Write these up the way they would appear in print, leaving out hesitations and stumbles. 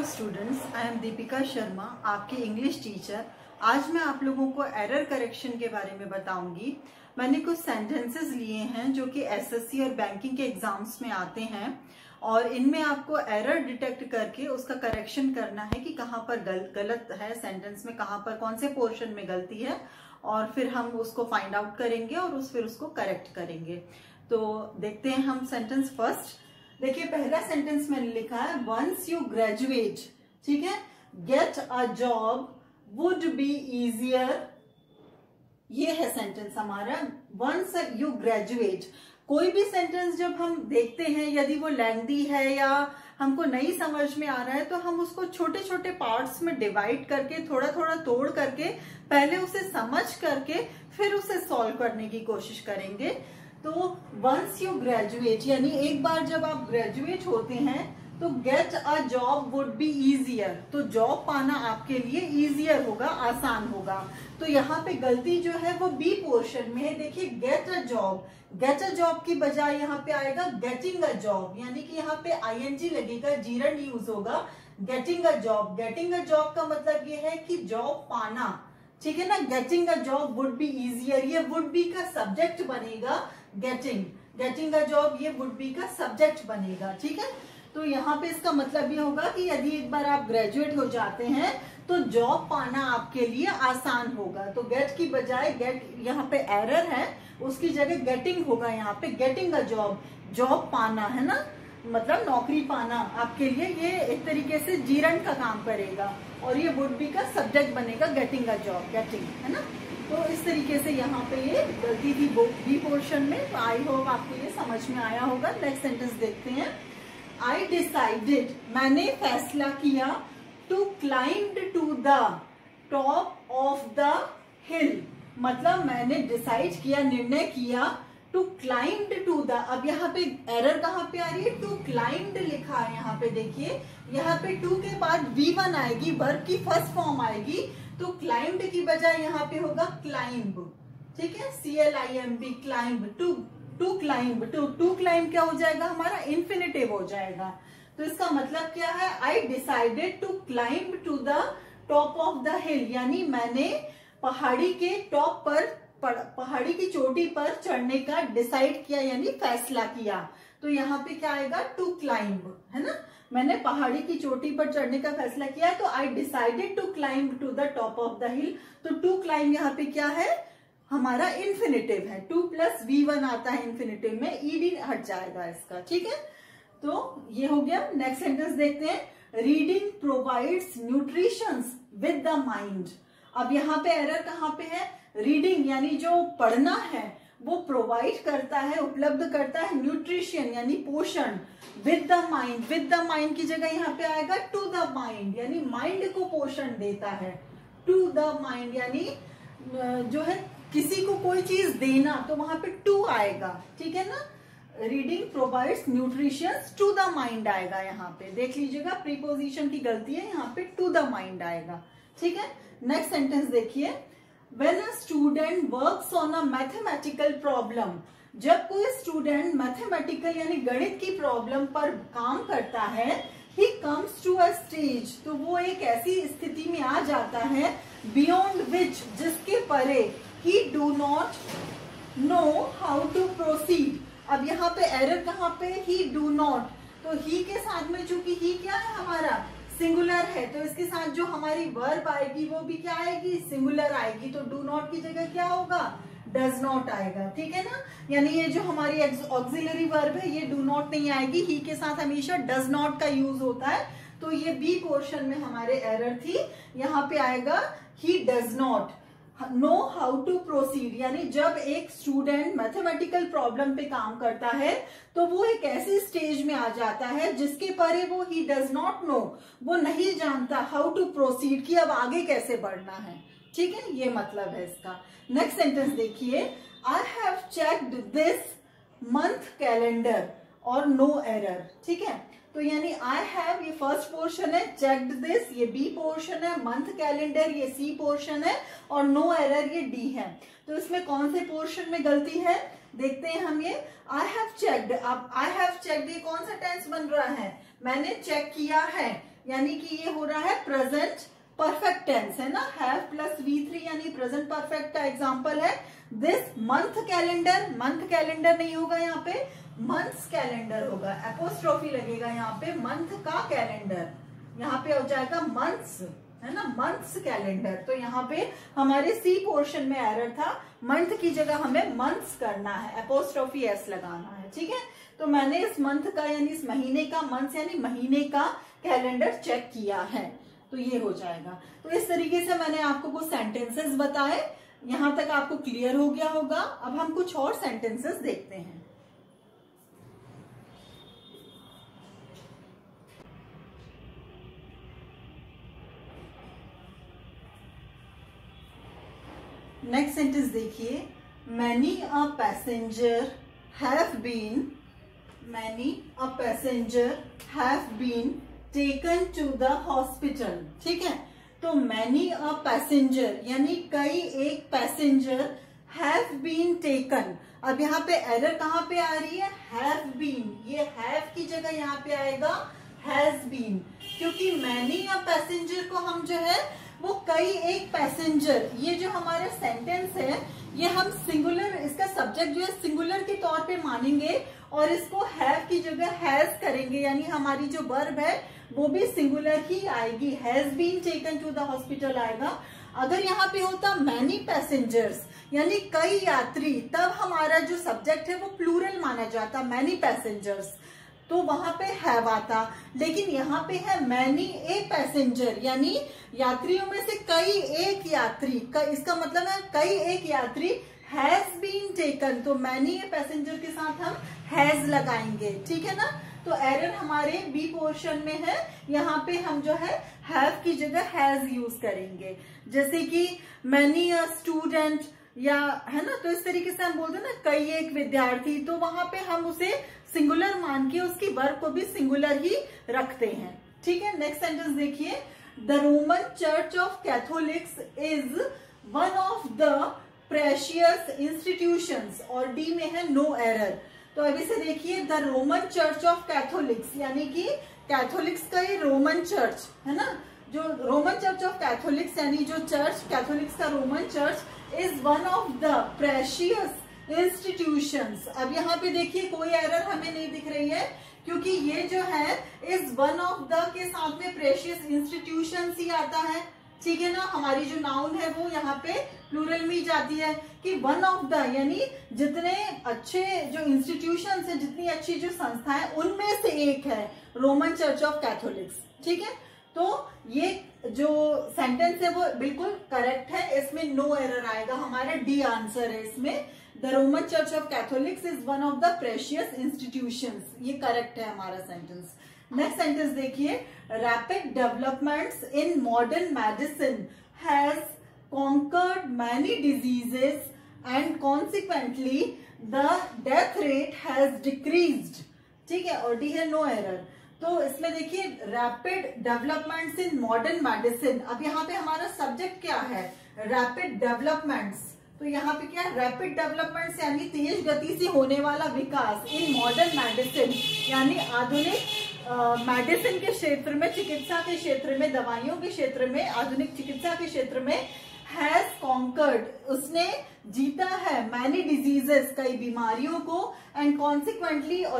Students, I am Deepika Sharma, आपकी English teacher. आज मैं आप लोगों को एरर करेक्शन के बारे में बताऊंगी। मैंने कुछ सेंटेंसेस लिए हैं जो कि एसएससी और बैंकिंग के एग्जाम्स में आते हैं और इनमें आपको एरर डिटेक्ट करके उसका करेक्शन करना है कि कहाँ पर गलत है सेंटेंस में, कहाँ पर कौन से पोर्शन में गलती है, और फिर हम उसको फाइंड आउट करेंगे और फिर उसको करेक्ट करेंगे। तो देखते हैं हम सेंटेंस फर्स्ट। देखिए, पहला सेंटेंस मैंने लिखा है वंस यू ग्रेजुएट, ठीक है, get a job would be easier. ये है सेंटेंस हमारा, वंस यू ग्रेजुएट। कोई भी सेंटेंस जब हम देखते हैं, यदि वो लेंथी है या हमको नहीं समझ में आ रहा है, तो हम उसको छोटे छोटे पार्ट्स में डिवाइड करके, थोड़ा थोड़ा तोड़ करके, पहले उसे समझ करके फिर उसे सॉल्व करने की कोशिश करेंगे। तो वंस यू ग्रेजुएट यानी एक बार जब आप ग्रेजुएट होते हैं तो get a job would be easier, तो जॉब पाना आपके लिए इजियर होगा, आसान होगा। तो यहाँ पे गलती जो है वो बी पोर्शन में है। देखिए, get a job, get a job की बजाय यहाँ पे आएगा गेटिंग अ जॉब, यानी कि यहाँ पे आईएनजी लगेगा, जीरंड यूज होगा, getting a job. Getting a job का मतलब ये है कि जॉब पाना, ठीक है ना। Getting a job would be easier, ये वुड बी का सब्जेक्ट बनेगा। गेटिंग अ जॉब ये वुड बी का सब्जेक्ट बनेगा, ठीक है। तो यहाँ पे इसका मतलब ये होगा कि यदि एक बार आप ग्रेजुएट हो जाते हैं तो जॉब पाना आपके लिए आसान होगा। तो गेट की बजाय गेट यहाँ पे एरर है, उसकी जगह गेटिंग होगा। यहाँ पे गेटिंग अ जॉब, जॉब पाना है ना, मतलब नौकरी पाना आपके लिए ये एक तरीके से जीरन का काम करेगा और ये वुड बी का सब्जेक्ट बनेगा, गेटिंग अ जॉब, गेटिंग, है ना। तो इस तरीके से यहाँ पे ये गलती थी बी पोर्शन में। आई होप आपको ये समझ में आया होगा। नेक्स्ट सेंटेंस देखते हैं। आई डिसाइडेड, मैंने फैसला किया, to climb to the top of the hill, मतलब मैंने डिसाइड किया, निर्णय किया, टू क्लाइंब टू द। अब यहाँ पे एरर कहाँ पे आ रही है, टू क्लाइंब लिखा है यहाँ पे। देखिए, यहाँ पे टू के बाद V1 आएगी, वर्ब की फर्स्ट फॉर्म आएगी, तो क्लाइंब की बजाय यहाँ पे होगा क्लाइंब, ठीक है, CLIMB, climb. To climb, to climb क्या हो जाएगा हमारा, इन्फिनेटिव हो जाएगा। तो इसका मतलब क्या है, I decided to climb to the top of the hill, यानी मैंने पहाड़ी के टॉप पर, पहाड़ी की चोटी पर चढ़ने का डिसाइड किया, यानी फैसला किया। तो यहाँ पे क्या आएगा, टू क्लाइंब, है ना। मैंने पहाड़ी की चोटी पर चढ़ने का फैसला किया, तो I decided to climb to the top of the hill. तो टू क्लाइंब यहाँ पे क्या है, हमारा इन्फिनेटिव है। 2 + V1 आता है इन्फिनेटिव में, ईडी हट जाएगा इसका, ठीक है। तो ये हो गया। नेक्स्ट सेंटेंस देखते हैं। Reading provides nutritions with the mind. अब यहाँ पे एरर कहाँ पे है, रीडिंग यानी जो पढ़ना है वो प्रोवाइड करता है, उपलब्ध करता है न्यूट्रिशन यानी पोषण, with the mind. With the mind की जगह यहाँ पे आएगा टू द माइंड, यानी माइंड को पोषण देता है। टू द माइंड यानी जो है किसी को कोई चीज देना, तो वहां पे टू आएगा, ठीक है ना। Reading provides nutrition to the mind आएगा यहाँ पे। देख लीजिएगा, प्रीपोजिशन की गलती है, यहाँ पे टू द माइंड आएगा, ठीक है। नेक्स्ट सेंटेंस देखिए। When a student works on a mathematical problem, जब कोई स्टूडेंट मैथमेटिकल यानी गणित की प्रॉब्लम पर काम करता है, he comes to a stage, तो वो एक ऐसी स्थिति में आ जाता है, beyond which, जिसके परे, he do not know how to proceed। अब यहाँ पे एरर कहाँ पे, he do not, तो he के साथ में चूंकि he क्या है हमारा, सिंगुलर है, तो इसके साथ जो हमारी वर्ब आएगी वो भी क्या आएगी, सिंगुलर आएगी। तो डू नॉट की जगह क्या होगा, डज नॉट आएगा, ठीक है ना। यानी ये जो हमारी ऑक्सिलरी वर्ब है ये डू नॉट नहीं आएगी, ही के साथ हमेशा डज नॉट का यूज होता है। तो ये बी पोर्शन में हमारे एरर थी। यहाँ पे आएगा he does not know how to proceed, यानी जब एक स्टूडेंट मैथमेटिकल प्रॉब्लम पे काम करता है तो वो एक ऐसी स्टेज में आ जाता है जिसके परे वो ही डज नॉट नो, वो नहीं जानता हाउ टू प्रोसीड, कि अब आगे कैसे बढ़ना है, ठीक है, ये मतलब है इसका। नेक्स्ट सेंटेंस देखिए। I have checked this month calendar और नो एरर, ठीक है। तो यानी आई हैव ये फर्स्ट पोर्शन है, चेक्ड दिस ये बी पोर्शन है, मंथ कैलेंडर ये सी पोर्शन है और नो एरर ये डी है। तो इसमें कौन से पोर्शन में गलती है देखते हैं हम। ये आई हैव चेक्ड, अब आई हैव चेक्ड ये कौन सा टेंस बन रहा है, मैंने चेक किया है, यानी कि ये हो रहा है प्रेजेंट परफेक्ट टेंस, है ना। हैव प्लस V3 यानी प्रेजेंट परफेक्ट का एग्जांपल है this month calendar. Month calendar नहीं होगा यहाँ पे, मंथ्स कैलेंडर होगा, एपोस्ट्रोफी लगेगा यहाँ पे। मंथ का कैलेंडर यहाँ पे हो जाएगा मंथ्स, है ना, मंथ्स कैलेंडर। तो यहाँ पे हमारे सी पोर्शन में एरर था, मंथ की जगह हमें मंथ्स करना है, एपोस्ट्रोफी एस लगाना है, ठीक है। तो मैंने इस मंथ का यानी इस महीने का, मंथ यानी महीने का कैलेंडर चेक किया है, तो ये हो जाएगा। तो इस तरीके से मैंने आपको कुछ सेंटेंसेस बताए, यहां तक आपको क्लियर हो गया होगा। अब हम कुछ और सेंटेंसेस देखते हैं। नेक्स्ट सेंटेंस देखिए, many a passenger have been, many a passenger have been taken to the hospital, ठीक है। तो मैनी अ पैसेंजर यानी कई एक पैसेंजर हैव बीन टेकन। अब यहाँ पे एरर कहाँ पे आ रही है, हैव बीन, ये हैव की जगह यहाँ पे आएगा हैज बीन, क्योंकि मैनी अ पैसेंजर को हम जो है वो कई एक पैसेंजर, ये जो हमारा सेंटेंस है ये हम सिंगुलर, इसका सब्जेक्ट जो है सिंगुलर के तौर पे मानेंगे और इसको हैव की जगह हैज करेंगे, यानी हमारी जो वर्ब है वो भी सिंगुलर ही आएगी, has been taken to the hospital आएगा। अगर यहाँ पे होता मैनी पैसेंजर्स यानी कई यात्री, तब हमारा जो सब्जेक्ट है वो प्लूरल माना जाता, मैनी पैसेंजर्स, तो वहां पे हैव आता। लेकिन यहाँ पे है मैनी ए पैसेंजर यानी यात्रियों में से कई एक यात्री का, इसका मतलब है कई एक यात्री हैज बीन टेकन, तो मैनी ए पैसेंजर के साथ हम हैज लगाएंगे, ठीक है ना। तो एरर हमारे बी पोर्शन में है, यहाँ पे हम जो है हैव की जगह हैज यूज करेंगे, जैसे कि मैनी अ स्टूडेंट, या है ना। तो इस तरीके से हम बोलते हैं ना कई एक विद्यार्थी, तो वहां पे हम उसे सिंगुलर मान के उसकी वर्ब को भी सिंगुलर ही रखते हैं, ठीक है। नेक्स्ट सेंटेंस देखिए, the Roman church of Catholics is one of the precious institutions, और डी में है नो एरर। तो अभी से देखिए, the Roman church of Catholics यानी कि कैथोलिक्स का ये रोमन चर्च है ना, जो रोमन चर्च ऑफ कैथोलिक्स यानी जो चर्च कैथोलिक्स का Roman church is one of the precious institutions. अब यहाँ पे देखिए कोई एरर हमें नहीं दिख रही है, क्योंकि ये जो है इज वन ऑफ द के साथ में प्रेशियस इंस्टीट्यूशंस ही आता है, ठीक है ना। हमारी जो नाउन है वो यहाँ पे प्लूरल में ही जाती है कि वन ऑफ द यानी जितने अच्छे जो इंस्टीट्यूशंस है, जितनी अच्छी जो संस्था है उनमें से एक है रोमन चर्च ऑफ कैथोलिक्स, ठीक है। तो ये जो सेंटेंस है वो बिल्कुल करेक्ट है, इसमें नो एरर आएगा, हमारा डी आंसर है इसमें। The Roman church of Catholics is one of the precious institutions, ये करेक्ट है हमारा सेंटेंस। नेक्स्ट सेंटेंस देखिए, rapid developments in modern medicine has conquered many diseases and consequently the death rate has decreased, ठीक है, और डी है no error. तो इसमें देखिए rapid developments in modern medicine, अब यहाँ पे हमारा सब्जेक्ट क्या है, रैपिड डेवलपमेंट्स, तो यहाँ पे क्या है, रैपिड डेवलपमेंट्स यानी तेज गति से होने वाला विकास, इन मॉडर्न मेडिसिन यानी आधुनिक मेडिसिन के क्षेत्र में, चिकित्सा के क्षेत्र में, दवाइयों के क्षेत्र में, आधुनिक चिकित्सा के क्षेत्र में, हैज कॉन्कर्ड उसने जीता है, मैनी डिजीजेस कई बीमारियों को, एंड कॉन्सिक्वेंटली और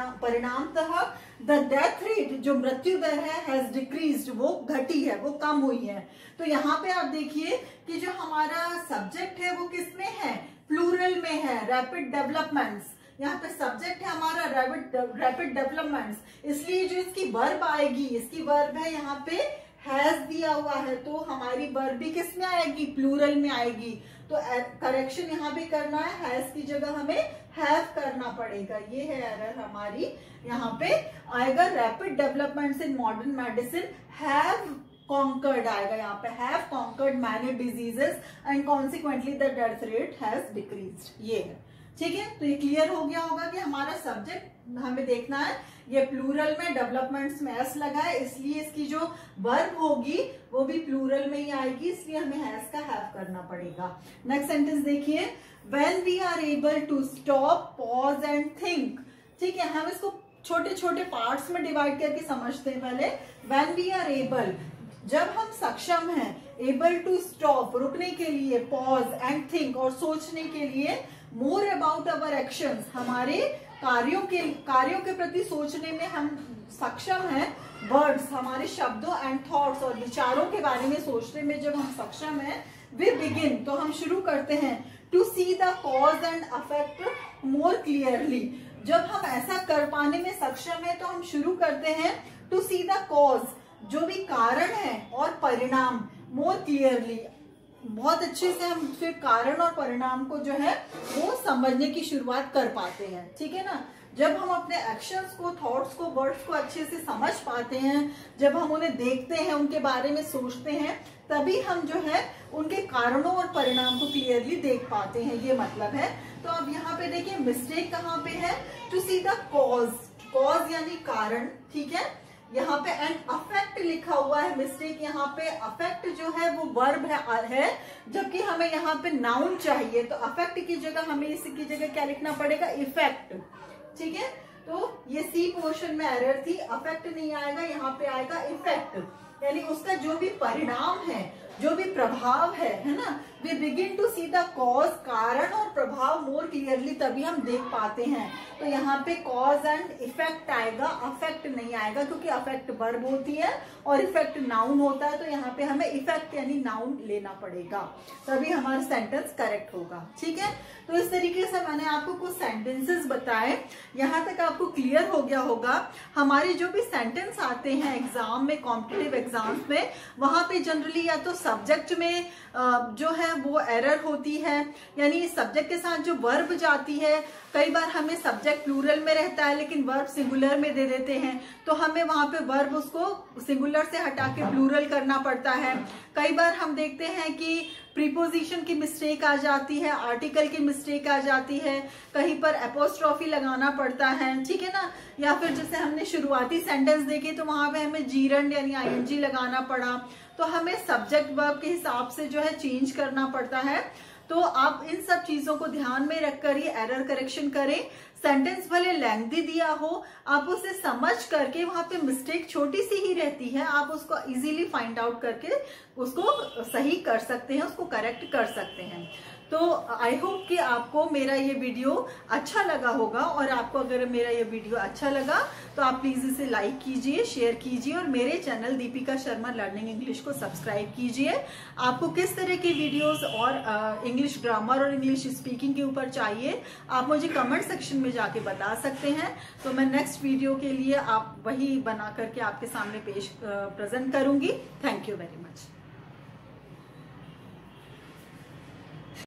परिणामतः द डेथ रेट जो मृत्यु दर है हैज डिक्रीज्ड वो घटी है, वो कम हुई है। तो यहाँ पे आप देखिए कि जो हमारा सब्जेक्ट है वो किसमें है, प्लूरल में है, रैपिड डेवलपमेंट्स, यहाँ पे सब्जेक्ट है हमारा रैपिड डेवलपमेंट्स, इसलिए जो इसकी वर्ब आएगी, इसकी वर्ब है यहाँ पे हैज दिया हुआ है, तो हमारी वर्ब भी किस में आएगी, प्लूरल में आएगी। तो करेक्शन यहाँ पे करना है, हैज की जगह हमें हैव करना पड़ेगा, ये है एरर हमारी, यहाँ पे आएगा rapid developments in modern medicine have conquered आएगा, यहाँ पे have conquered many diseases and consequently the death rate has decreased, ये है, ठीक है। तो ये क्लियर हो गया होगा कि हमारा सब्जेक्ट हमें देखना है, ये प्लूरल में डेवलपमेंट्स में एस लगा है, इसलिए इसकी जो वर्ब होगी वो भी प्लूरल में ही आएगी, इसलिए हमें हैज का हैव करना पड़ेगा। नेक्स्ट सेंटेंस देखिए, when we are able to stop, pause and think, ठीक है, हम इसको छोटे छोटे पार्ट्स में डिवाइड करके समझते हैं पहले। व्हेन वी आर एबल, जब हम सक्षम हैं, एबल टू स्टॉप, रुकने के लिए, पॉज एंड थिंक, और सोचने के लिए, मोर अबाउट अवर एक्शंस, हमारे कार्यों के प्रति सोचने में हम सक्षम हैं, वर्ड्स, हमारे शब्दों, एंड थॉट्स, और विचारों के बारे में सोचने में जब हम सक्षम हैं, वी बिगिन, तो हम शुरू करते हैं, to see the cause and affect more clearly, जब हम ऐसा कर पाने में सक्षम है तो हम शुरू करते हैं टू सी द कॉज, जो भी कारण है, और परिणाम, मोर क्लियरली, बहुत अच्छे से हम फिर कारण और परिणाम को जो है वो समझने की शुरुआत कर पाते हैं। ठीक है ना, जब हम अपने एक्शंस को, थॉट्स को, वर्ड्स को अच्छे से समझ पाते हैं, जब हम उन्हें देखते हैं, उनके बारे में सोचते हैं, तभी हम जो है उनके कारणों और परिणाम को क्लियरली देख पाते हैं, ये मतलब है। तो अब यहाँ पे देखिए मिस्टेक कहाँ पे है, to see the cause, cause यानी कारण, ठीक है, यहाँ पे एंड अफेक्ट लिखा हुआ है, मिस्टेक यहाँ पे अफेक्ट जो है वो वर्ब है, जबकि हमें यहाँ पे नाउन चाहिए, तो अफेक्ट की जगह हमें इसकी जगह क्या लिखना पड़ेगा, इफेक्ट। ठीक है, तो ये सी पोर्शन में एरर थी, अफेक्ट नहीं आएगा, यहाँ पे आएगा इफेक्ट, यानी उसका जो भी परिणाम है, जो भी प्रभाव है ना, we begin to see the cause, कारण और प्रभाव मोर क्लियरली, तभी हम देख पाते हैं। तो यहाँ पे कॉज एंड इफेक्ट आएगा, अफेक्ट नहीं आएगा, क्योंकि अफेक्ट वर्ब होती है और इफेक्ट नाउन होता है, तो यहाँ पे हमें इफेक्ट यानी नाउन लेना पड़ेगा, तभी हमारा सेंटेंस करेक्ट होगा। ठीक है, तो इस तरीके से मैंने आपको कुछ सेंटेंसेस बताए, यहाँ तक आपको क्लियर हो गया होगा। हमारे जो भी सेंटेंस आते हैं एग्जाम में, कॉम्पिटिटिव एग्जाम्स में, वहां पे जनरली या तो सब्जेक्ट में जो है वो एरर होती है, यानी सब्जेक्ट के साथ जो वर्ब जाती है, कई बार हमें सब्जेक्ट प्लूरल में रहता है लेकिन वर्ब सिंगुलर में दे देते हैं, तो हमें वहां पे वर्ब उसको सिंगुलर से हटा के प्लूरल करना पड़ता है। कई बार हम देखते हैं कि प्रीपोजिशन की मिस्टेक आ जाती है, आर्टिकल की मिस्टेक आ जाती है, कहीं पर एपोस्ट्रॉफी लगाना पड़ता है। ठीक है ना, या फिर जैसे हमने शुरुआती सेंटेंस देखे तो वहां पे हमें जीरंड यानी आईएनजी लगाना पड़ा, तो हमें सब्जेक्ट वर्ब के हिसाब से जो है चेंज करना पड़ता है। तो आप इन सब चीजों को ध्यान में रखकर ये एरर करेक्शन करें। सेंटेंस भले लेंथी दिया हो, आप उसे समझ करके, वहां पे मिस्टेक छोटी सी ही रहती है, आप उसको इजीली फाइंड आउट करके उसको सही कर सकते हैं, उसको करेक्ट कर सकते हैं। तो आई होप कि आपको मेरा ये वीडियो अच्छा लगा होगा, और आपको अगर मेरा ये वीडियो अच्छा लगा तो आप प्लीज इसे लाइक कीजिए, शेयर कीजिए, और मेरे channel Deepika Sharma learning English को सब्सक्राइब कीजिए। आपको किस तरह की वीडियोस और इंग्लिश ग्रामर और इंग्लिश स्पीकिंग के ऊपर चाहिए, आप मुझे कमेंट सेक्शन में जाके बता सकते हैं। तो मैं नेक्स्ट वीडियो के लिए आप वही बना करके आपके सामने प्रेजेंट करूंगी। Thank you very much.